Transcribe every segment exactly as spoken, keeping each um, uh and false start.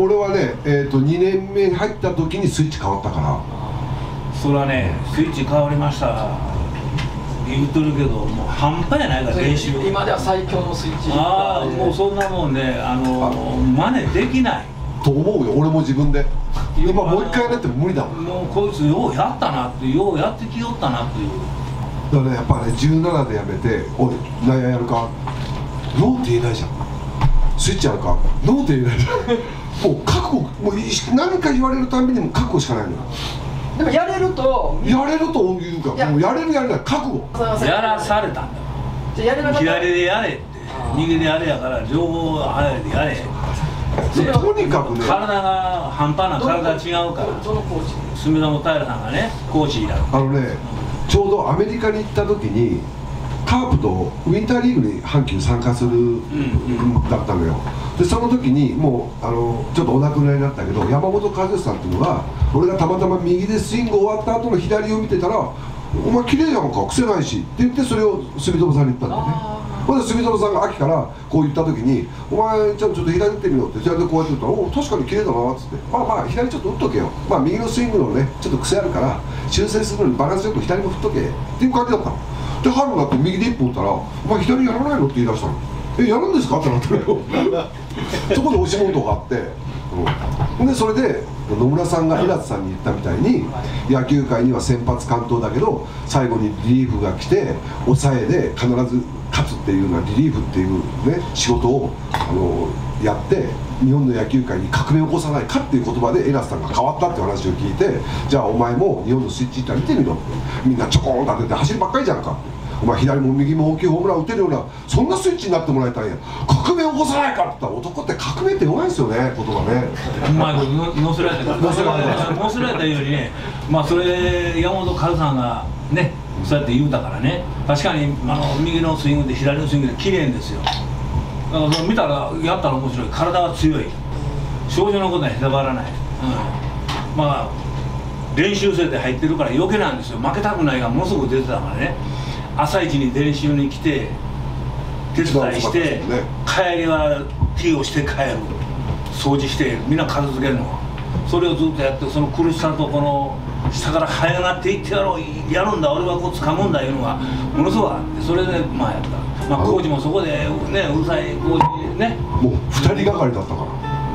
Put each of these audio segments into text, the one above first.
俺はね、えー、とにねんめに入った時にスイッチ変わったから。 それはね、スイッチ変わりました言ってるけど、もう半端やないから練習。 今では最強のスイッチ。 ああ、もうそんなもんね、あの真似できないと思うよ、俺も自分で。今もう一回やれっても無理だもん。 もうこいつようやったなって、ようやってきよったなっていう。 だからね、やっぱね、じゅうななでやめて「おい何ややるか?」ノーって言えないじゃん。スイッチあるかノーって言えないじゃん。もう覚悟、もう何か言われるたんびにも覚悟しかないのよ。 でもやれるとやれるというか、もうやれるやれない覚悟。 やらされたんだよ。 じゃやれなかった。 左でやれって、右でやれやから両方早いでやれ。 とにかくね、 体が半端な体違うから。住田も平さんがね、コーチだ。 あのね、ちょうどアメリカに行った時にカープとウィンターリーグに阪急参加する、うん、だったのよ。でその時にもうあのちょっとお亡くなりになったけど、山本和義さんっていうのが、俺がたまたま右でスイング終わった後の左を見てたら「お前綺麗やんか、癖ないし」って言って、それを住友さんに言ったんだよね。ほんで住友さんが秋からこう言った時に「お前ちょっと左打ってみろ」って、左でこうやって言ったら「お確かに綺麗だな」っつって「まあまあ左ちょっと打っとけよ、まあ右のスイングのねちょっと癖あるから修正するのにバランスよく左も振っとけ」っていう感じだったの。で春になって右で一本打ったら「お前左やらないの?」って言い出したの。え、やるんですかってなったのよ。そこで押し問答があって、うん、でそれで野村さんが平津さんに言ったみたいに、野球界には先発完投だけど最後にリリーフが来て抑えで必ず勝つっていうようなリリーフっていうね仕事をあのやって日本の野球界に革命を起こさないかっていう言葉で江夏さんが変わったって話を聞いて、じゃあお前も日本のスイッチいったら見てみろって、みんなちょこーんと当てて走りばっかりじゃんかって。お前左も右も大きいホームラン打てるようなそんなスイッチになってもらいたいんや、革命を起こさないかって言ったら、男って革命って弱いんですよね、言葉ね。 うまいこと乗せられたから乗せられた乗せられたようにね、まあそれ山本和さんがねそうやって言うたからね、確かにあの右のスイングで左のスイングで綺麗んですよ。だからその見たらやったら面白い、体は強い、症状のことはへたばらない、うん、まあ練習生で入ってるから余計なんですよ。負けたくないがものすごく出てたからね、朝一に練習に来て手伝いして、帰りはティーをして帰る、掃除してみんな片付けるの、それをずっとやって、その苦しさとこの下から這い上がっていってやろう、やるんだ俺はこう掴むんだいうのがものすごくあって、それでまあやった、まあ、コーチもそこでねうるさいコーチね、 もうふたりがかりだったから、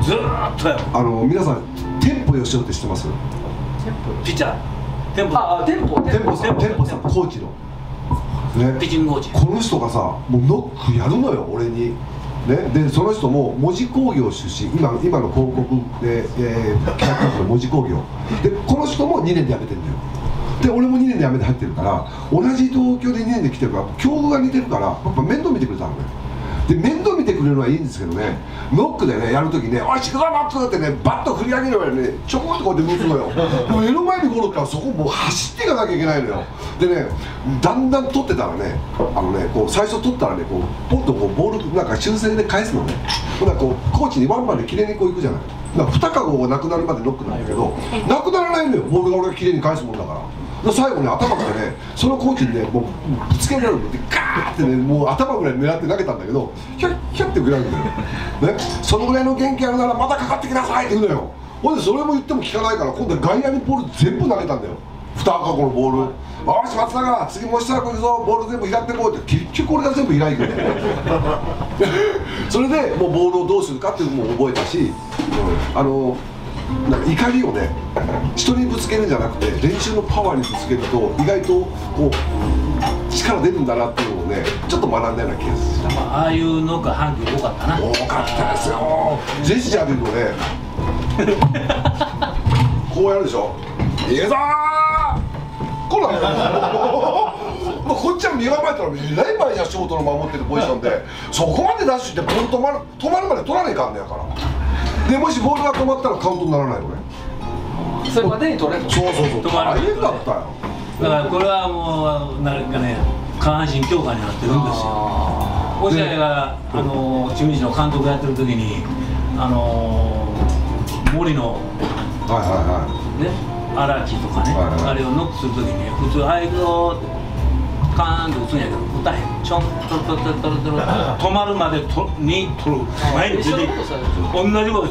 ずーっとやる。 あの皆さんテンポよしおって知ってます？ ピッチャーテンポああテンポテンポさんテンポさんコーチのね、 ピッチングコーチ、 この人がさもうノックやるのよ俺に、ね、でその人も門司工業出身、今今の広告で、えー、企画の門司工業で、この人もにねんで辞めてるんだよ。で俺もにねんで辞めて入ってるから、同じ東京でにねんで来てるから境遇が似てるから、やっぱ面倒見てくれたのね。で面倒見てくれるのはいいんですけどね、ノックでねやるときね「おい、シクザノック!」ってねバッと振り上げる前にねちょこっとこうやって打つのよ。でも目の前にゴロったらそこもう走っていかなきゃいけないのよ。でねだんだん取ってたらね、あのねこう最初取ったらねこうポンとこうボールなんか修正で返すのね。ほらこうコーチにワンバンで綺麗にこういくじゃない。だからにカゴがなくなるまでノックなんだけど、なくならないのよ、ボールが俺が綺麗に返すもんだから。で最後ね頭からねそのコーチにねもうぶつけられるのでガーってねもう頭ぐらい狙って投げたんだけど、ヒャッヒャッってぐらいのよ、ね、そのぐらいの元気あるならまたかかってくださいって言うのよ。ほんでそれも言っても聞かないから、今度は外野にボール全部投げたんだよ、にカゴのボール。「おし松永次もうしたら来るぞ、ボール全部開ってこう」って結局俺が全部開いてるんだよそれでもうボールをどうするかっていうのも覚えたし、うん、あのなんか怒りをね人にぶつけるんじゃなくて練習のパワーにぶつけると意外とこう力出るんだなっていうのをねちょっと学んだような気がした。 ああいうのが反響多かったな。 多かったですよ。ジェスチャーで言うとねこうやるでしょ、いけぞーこらこっちは身構えたらえらい前じゃショートの守ってるポジションでそこまでダッシュしてボール止まる止まるまで取らないかんねやから。でもしボールが止まったらカウントにならないのね。 それまでに取れるの。 そうそうそう、大変だったよ。 だからこれはもうなんかね下半身強化になってるんですよ。落合があの中日の監督やってる時にあの森のはいはいはいね荒木とかね、はいはい、あれをノックする時にね普通ああいうのカーンと打つんやけど打たへん、ちょんとろとろとろとろ止まるまでとに取る前に出ていく、同じことですよ。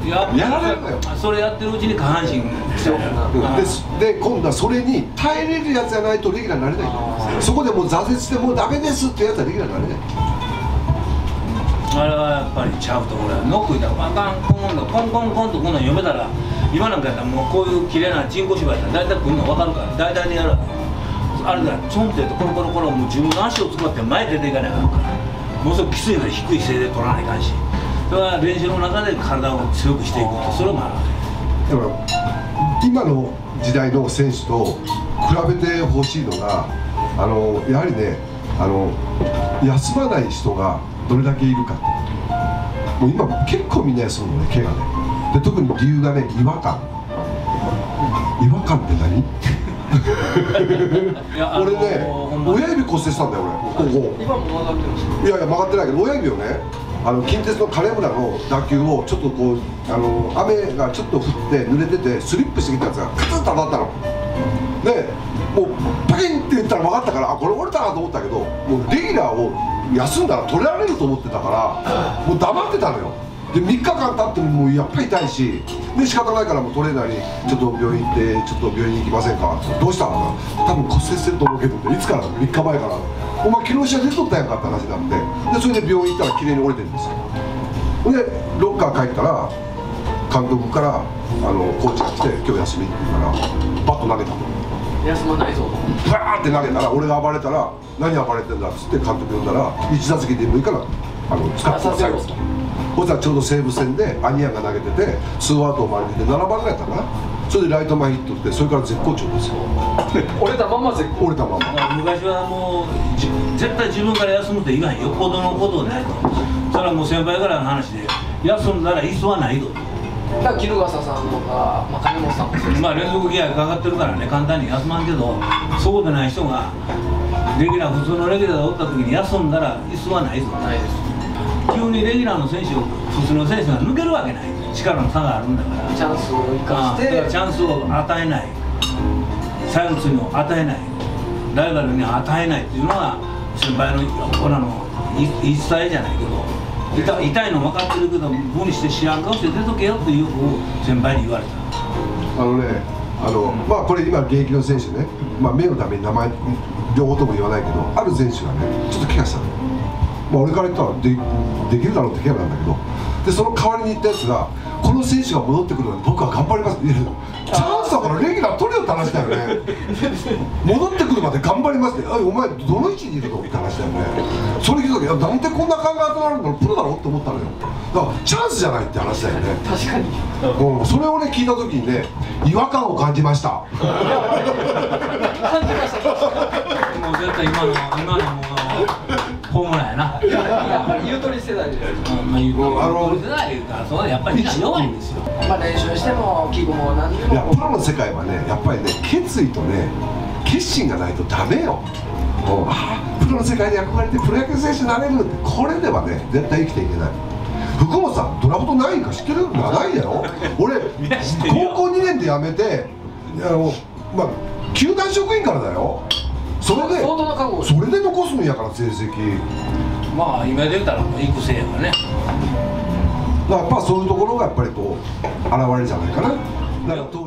ややられるのよ。 それやってるうちに下半身強くなる。 でで今度はそれに耐えれるやつじゃないとレギュラーになれない。そこでもう挫折してもうダメですってやつはレギュラーになれない。 あれはやっぱりちゃうところや。ノックいたらパンパンコンコンコンコンとこんなん読めたら、今なんかやったらもうこういう綺麗な人工芝居やったら大体来るの分かるから大体でやるわけよ。あれだよ、チョンってやってコロコロコロもう自分の足を使って前出ていかないからものすごくきついので低い姿勢で取らないかんし、それは練習の中で体を強くしていくってそれもあるわけ。 だから今の時代の選手と比べてほしいのが、あのやはりね、あの休まない人がどれだけいるかって。もう今結構みんな休むのね、怪我で。で特に理由がね、違和感。違和感って何？俺ね、親指骨折したんだよ俺。ここ。 今も曲がってます。 いやいや曲がってないけど、親指をね、あの近鉄の金村の打球をちょっとこうあの雨がちょっと降って濡れててスリップしてきたやつがカツッと当たったの。で、もうパキンって言ったら分かったから、あこれ折れたなと思ったけど、もうレギュラーを休んだら取られると思ってたから、もう黙ってたのよ。でみっかかん経ってももうやっぱり痛いし、で仕方ないからもうトレーナーに「ちょっと病院行ってちょっと病院に行きませんか?」って「どうしたの?」多分骨折してると思うけど」いつからみっかまえから「お前昨日試合出とったやんか」って話になって、でそれで病院行ったら綺麗に折れてるんですよ。でロッカー帰ったら監督からあのコーチが来て「今日休み」って言うからバッと投げたの。 休まないぞと。 バーって投げたら俺が暴れたら「何暴れてんだ」っつって監督呼んだらいち打席でもいいからあの使ってくださいって。そしたらちょうど西武戦でアニヤンが投げててツーアウトを回りでななばんぐらいやったかな。それでライト前ヒットってそれから絶好調ですよ。 折れたまま絶好。 折れたまま。 昔はもうじ絶対自分から休むって言わへん、よっぽどのことないと。それはもう先輩からの話で休んだら椅子はないと。 だから衣笠さんとか、まあ、金本さんもそうです。 まあ連続ギアかかってるからね簡単に休まんけど、そうでない人がレギュラー普通のレギュラーでおった時に休んだら椅子はないぞ。 ないです。 急にレギュラーの選手を普通の選手が抜けるわけない、力の差があるんだから。 チャンスを生かしだからて。 チャンスを与えない、最後に与えない、ライバルに与えないっていうのが先輩のこらの言い伝えじゃないけど、痛痛いの分かってるけど無理して知らん顔して出とけよっていう先輩に言われた。 あのね、あのまあこれ今現役の選手ね、まあ目のために名前両方とも言わないけど、ある選手がねちょっと怪我したの。まあ俺から言ったらでできるだろうって怪我なんだけど、でその代わりに言ったやつがこの選手が戻ってくるので僕は頑張りますって言う。チャンスだからレギュラー取れよって話だよね。戻ってくるまで頑張りますって、お前どの位置にいるのって話だよね。それ聞いた時、いやなんでこんな考え方になるの、プロだろって思ったのよ。だからチャンスじゃないって話だよね。 確かに。 うん、それをね聞いた時にね違和感を感じました。 感じました。 もう絶対今の今のもうホームランやな。 やっぱり言うとり世代です。 うん、まあ言うとり世代言うから、それやっぱりみんな弱いんですよ。 まあ練習しても器具も何でいやも。 プロの世界はねやっぱりね決意とね決心がないとダメよ。もうああプロの世界で憧れてプロ野球選手になれるって、これではね絶対生きていけない。福本さんドラフト何位か知ってる？なないだよ。俺高校にねんで辞めてあのまあ球団職員からだよ。それで相当な覚悟。 それで残すんやから成績。 まあ今で言ったら育成やからね。 だからやっぱそういうところがやっぱりこう現れるじゃないかな。だから